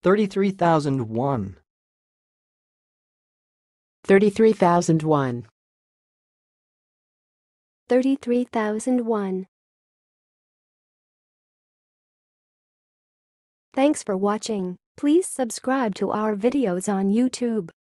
33,001. 33,001. 33,001. Thanks for watching. Please subscribe to our videos on YouTube.